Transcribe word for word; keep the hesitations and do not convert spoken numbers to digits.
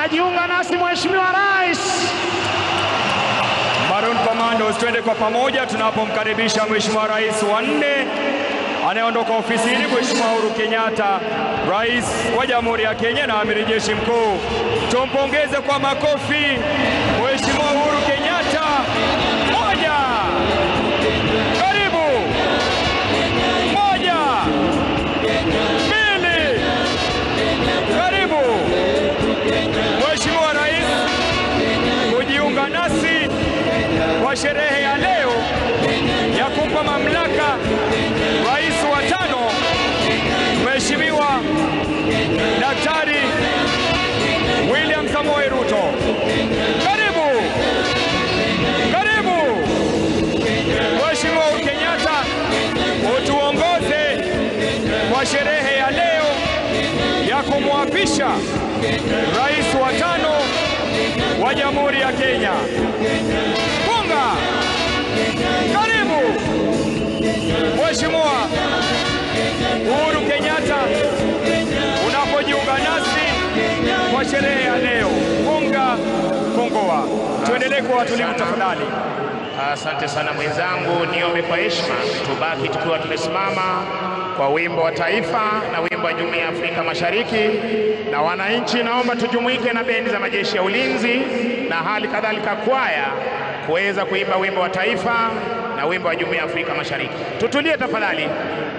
anajiunga nasi Mheshimiwa Rais. Maroon Commandos, twende kwa pamoja tunapomkaribisha Mheshimiwa Rais wa nne anayeondoka ofisini, Mheshimiwa Uhuru Kenyatta, Rais wa Jamhuri ya Kenya na Amiri Jeshi Mkuu. Tumpongeze kwa makofi Mheshimiwa Uhuru Kenyatta. Moja. Karibu. Moja. Mbili. Karibu. Mheshimiwa Rais kujiunga nasi kwa sherehe ya leo ya kumpa mamlaka Rais wa tano Mheshimiwa Daktari William Samoei Ruto. Karibu. Karibu. Mheshimiwa Uhuru Kenyatta, utuongoze kwa sherehe ya leo ya kumwapisha Rais wa tano wa Jamhuri ya Kenya. Punga. Karibu. Mheshimiwa Uhuru Kenyatta, unapojiunga nasi kwa sherehe ya leo. Punga, fungua. Tuendelee kuwa watulivu tafadhali. Asante sana mwenzangu, niombe kwa heshima tubaki tukiwa tumesimama kwa wimbo wa taifa na wimbo wa Jumuiya ya Afrika Mashariki, na wananchi naomba tujumuike na bendi za majeshi ya ulinzi na hali kadhalika kwaya kuweza kuimba wimbo wa taifa na wimbo wa Jumuiya ya Afrika Mashariki. Tutulie tafadhali.